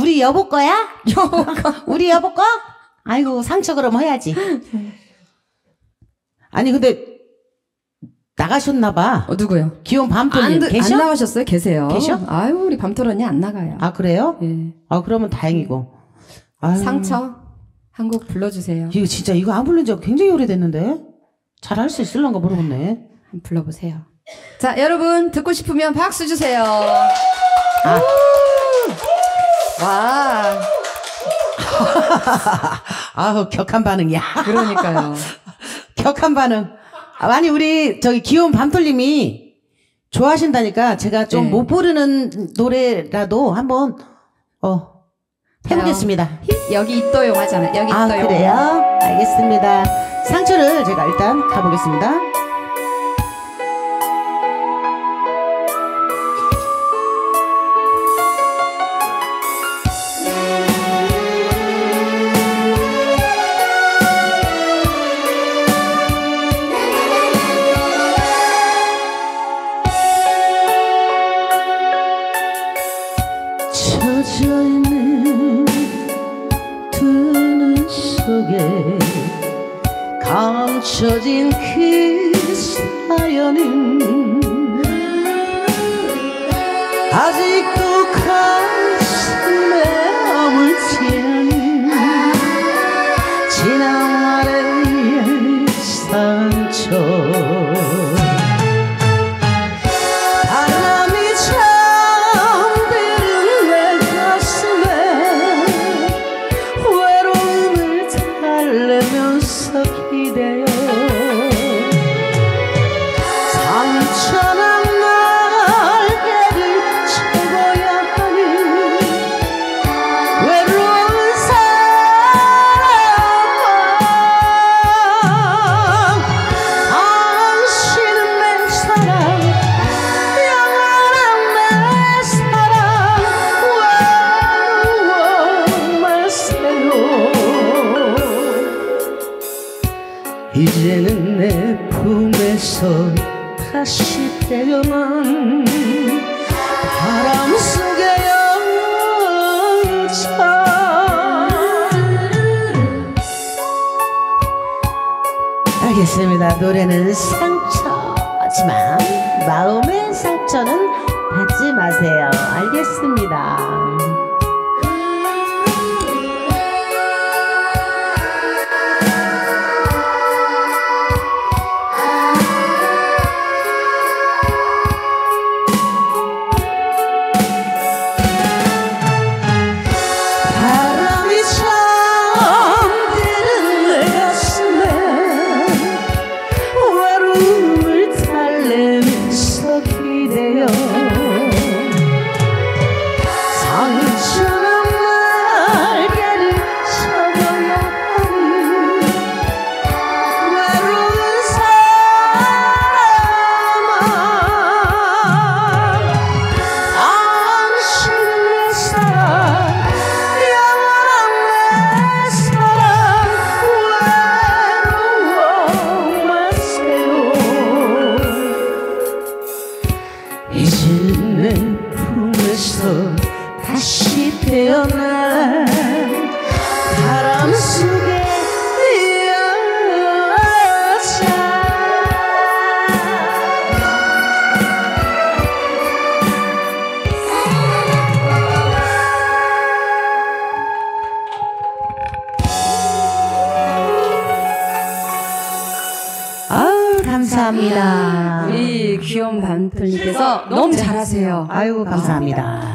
우리 여보 거야? 우리 여보 거? 아이고 상처 그럼 해야지. 아니 근데 나가셨나봐. 누구요? 귀여운 밤토님 계셔? 안 나가셨어요? 계세요. 계셔? 아유 우리 밤토 언니 안 나가요. 아 그래요? 예. 아 그러면 다행이고. 아유. 상처 한 곡 불러주세요. 이거 진짜 이거 안 부른 지 굉장히 오래됐는데 잘 할 수 있을런가 모르겠네. 한번 불러보세요. 자 여러분 듣고 싶으면 박수 주세요. 아. 와. 아우 격한 반응이야. 그러니까요. 격한 반응. 아니 우리 저기 귀여운 밤톨님이 좋아하신다니까 제가 좀 못 부르는 노래라도 한번 해보겠습니다. 여기 있도용 하잖아요. 여기 아 있도용. 그래요? 알겠습니다. 상처를 제가 일단 가보겠습니다. 젖어있는 두 눈 속에 감춰진 그 사연은 아직도 가슴에 아물지 않은 지난날의 상처. 기대어 상처난 날개를 쳐봐야 하는 외로운 사람. 당신은 내 사랑 영원한 내 사랑 외로워 마세요. 이제는 내 품에서 다시 태어난 바람 속의 여자. 알겠습니다. 노래는 상처지만 마음의 상처는 받지 마세요. 알겠습니다. 이제는 내 품에서 다시 태어난 바람 속의 여자. 아유 감사합니다. 우리 귀여운 밤톨님께서 너무 잘하세요. 아유 감사합니다.